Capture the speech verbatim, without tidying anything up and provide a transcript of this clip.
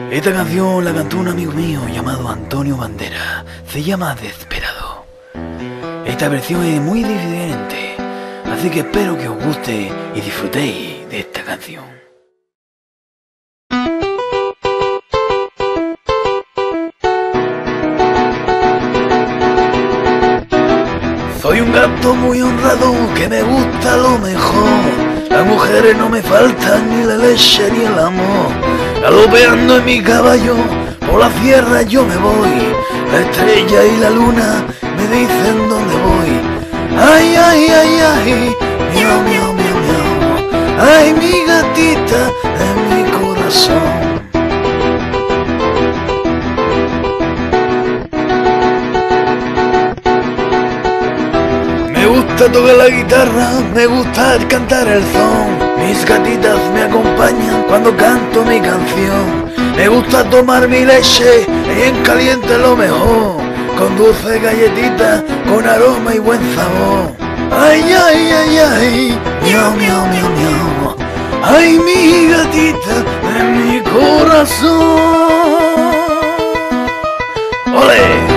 Esta canción la cantó un amigo mío llamado Antonio Bandera. Se llama Desesperado. Esta versión es muy diferente, así que espero que os guste y disfrutéis de esta canción. Soy un gato muy honrado que me gusta lo mejor. Las mujeres no me faltan, ni la leche ni el amor. Galopeando en mi caballo, por la sierra yo me voy. La estrella y la luna me dicen dónde voy. Ay, ay, ay, ay, miau, miau, miau, miau. Ay, mi gatita en mi corazón. Me gusta tocar la guitarra, me gusta cantar el son. Mis gatitas me acompañan cuando canto mi canción. Me gusta tomar mi leche y en caliente lo mejor, con dulce galletita, con aroma y buen sabor. Ay, ay, ay, ay, miau, miau, miau, miau. Ay, mi gatita en mi corazón. ¡Ole!